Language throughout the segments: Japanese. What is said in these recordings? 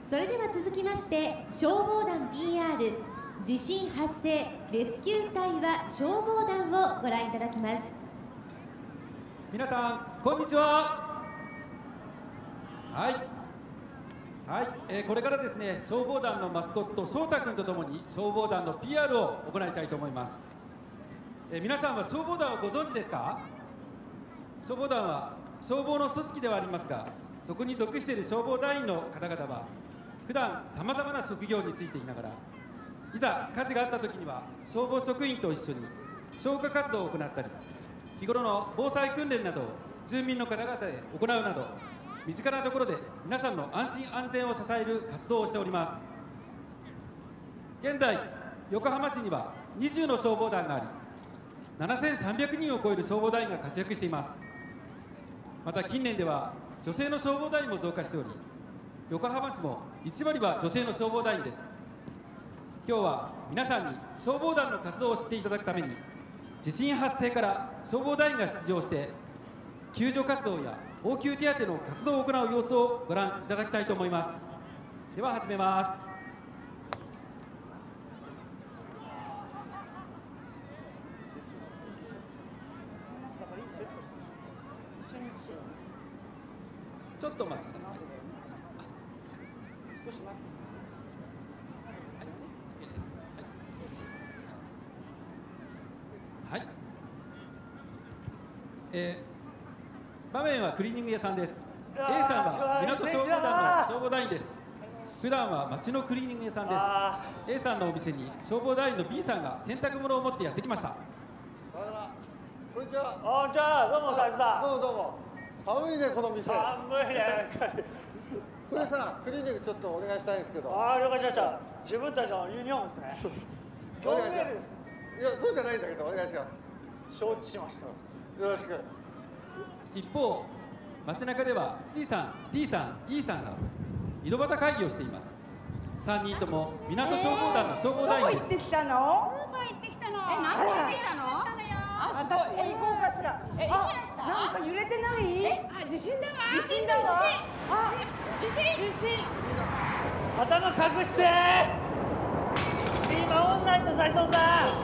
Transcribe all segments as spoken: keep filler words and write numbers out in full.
それでは続きまして消防団 ピーアール 地震発生レスキュー隊は消防団をご覧いただきます。 皆さんこんにちは。はいはい、えー、これからですね消防団のマスコット翔太君とともに消防団の ピーアール を行いたいと思います。えー、皆さんは消防団をご存知ですか？消防団は消防の組織ではありますが、そこに属している消防団員の方々は普段さまざまな職業についていながら、いざ火事があった時には消防職員と一緒に消火活動を行ったり、日頃の防災訓練などを住民の方々で行うなど、身近なところで皆さんの安心安全を支える活動をしております。現在横浜市にはにじゅうの消防団があり、ななせんさんびゃくにんを超える消防団員が活躍しています。また近年では女性の消防団員も増加しており、横浜市もいちわりは女性の消防団員です。今日は皆さんに消防団の活動を知っていただくために、地震発生から消防団員が出場して救助活動や応急手当の活動を行う様子をご覧いただきたいと思います。では始めます。ちょっとお待ちください。少し待って。はい、えー、場面はクリーニング屋さんです。 A さんは港消防団の消防団員です。普段は町のクリーニング屋さんです。 A さんのお店に消防団員の B さんが洗濯物を持ってやってきました。 こんにちは。 こんにちは。どうも斉藤さん。 どうもどうも。寒いねこの店。 寒いね。 これさ、クリーニングちょっとお願いしたいんですけど。 ああ、了解しました。自分たちのユニフォームですね。 お願いします。いや、そうじゃないんだけど、お願いします。 承知しました。 よろしく。 一方、街中では C さん、D さん、E さんが井戸端会議をしています。さんにんとも港消防団の消防団員です。 どこ行ってきたの？ スーパー行ってきたの。え、何行ってきたの？ 私も行こうかしら。 え、 あ、なんか揺れてない？ あ、地震だわ。 地震だわ。あ、 地震。地震。 頭隠して。今オンラインと斉藤さん。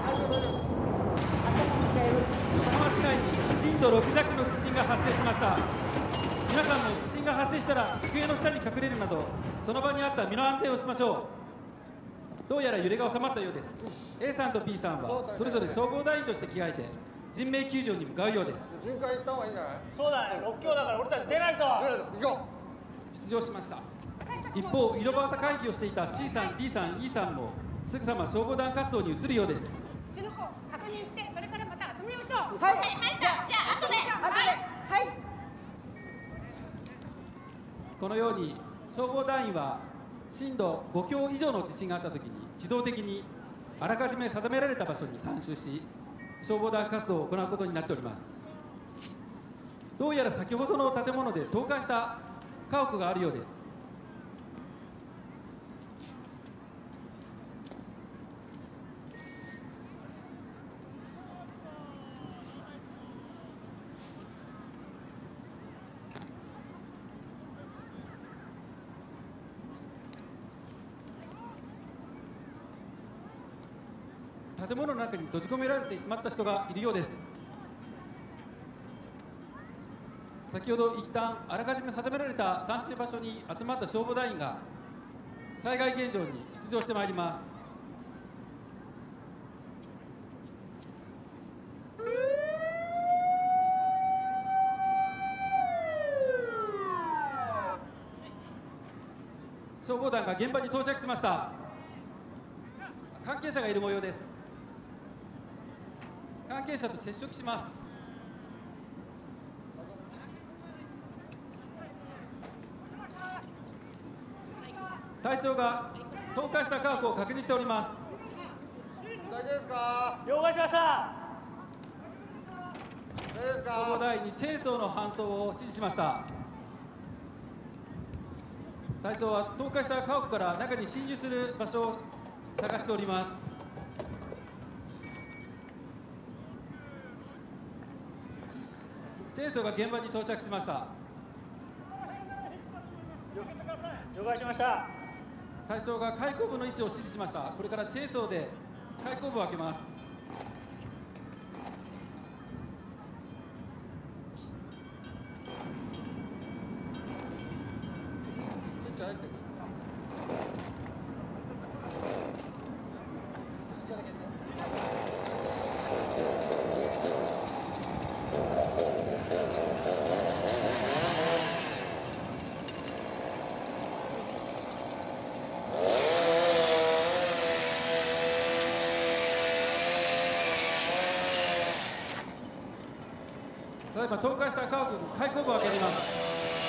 横浜市内に震度ろく弱の地震が発生しました。皆さんも地震が発生したら机の下に隠れるなど、その場にあった身の安全をしましょう。どうやら揺れが収まったようです。 A さんと B さんはそれぞれ消防団員として着替えて人命救助に向かうようです。 巡回行った方がいいんじゃない？ そうだね、ろっ強だから俺たち出ないと。 行こう。出場しました。一方、井戸端会議をしていた C さん、D さん、E さんもすぐさま消防団活動に移るようです。 うちの方確認して、それからまた集まりましょう。 はい。 はい、じゃあ、じゃあ後で。 後で。はい。 このように消防団員は震度ご強以上の地震があったときに自動的にあらかじめ定められた場所に参集し、消防団活動を行うことになっております。どうやら先ほどの建物で倒壊した家屋があるようです。建物の中に閉じ込められてしまった人がいるようです。先ほど一旦あらかじめ定められた参集場所に集まった消防団員が災害現場に出場してまいります。消防団が現場に到着しました。関係者がいる模様です。関係者と接触します。隊長が倒壊した家屋を確認しております。 大丈夫ですか？ 了解しました。 大丈夫ですか？ 消防団員にチェーンソーの搬送を指示しました。隊長は倒壊した家屋から中に侵入する場所を探しております。チェーンソーが現場に到着しました。 了解しました。 隊長が開口部の位置を指示しました。これからチェーンソーで開口部を開けます。ただいま倒壊したカーブ開口部を開けています。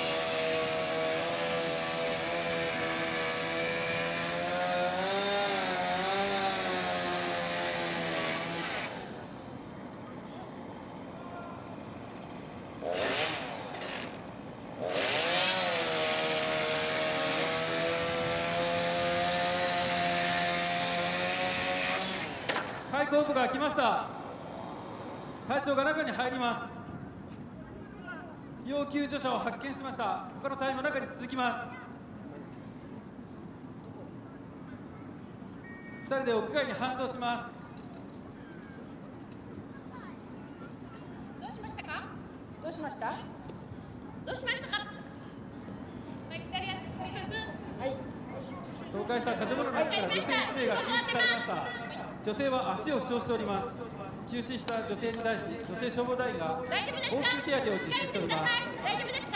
開口部が開きました。隊長が中に入ります。要救助者を発見しました。他の隊員も中に続きます。ふたりで屋外に搬送します。 どうしましたか。 どうしました？はどうしましたか。はい、左足骨折。 い。 倒壊した建物の中から女性いち名が救出されました。女性は足を負傷しております。急死した女性に対し、女性消防隊員が応大丈夫ですか。 急手当を実施しております。 大丈夫ですか。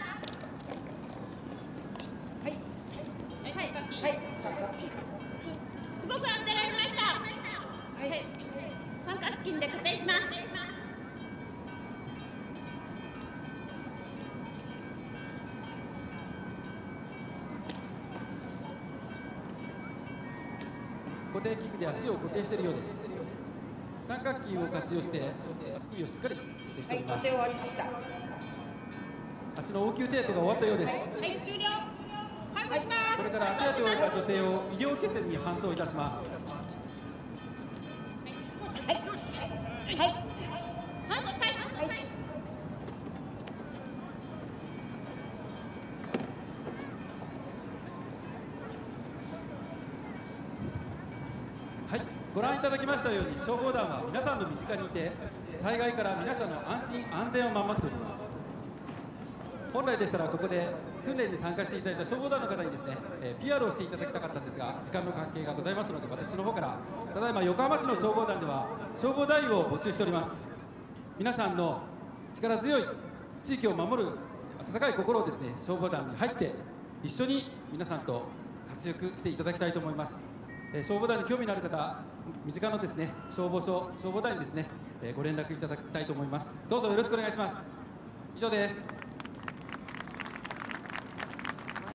はい。 はい、三角筋。 はい。三角筋。 動く当てられました。ははい。 三角筋で固定します。 固定器具で足を固定しているようです。三角筋を活用して足首をしっかり固定してはい。 おります。 固定終わりました。 足の応急手当が終わったようです。 はい、終了。搬送します。 これから手当を受けた女性を医療拠点に搬送いたします。 はい。 搬送開始。 はい。 はい、ご覧いただきましたように消防団は皆さんの身近にいて災害から皆さんの安心安全を守っております。本来でしたらここで訓練に参加していただいた消防団の方にですね、えー、ピーアール をしていただきたかったんですが時間の関係がございますので私の方からただいま横浜市の消防団では消防団員を募集しております。皆さんの力強い地域を守る温かい心をですね消防団に入って一緒に皆さんと活躍していただきたいと思います。えー、消防団に興味のある方、身近のですね消防署、消防団にですね、えー、ご連絡いただきたいと思います。どうぞよろしくお願いします。以上です。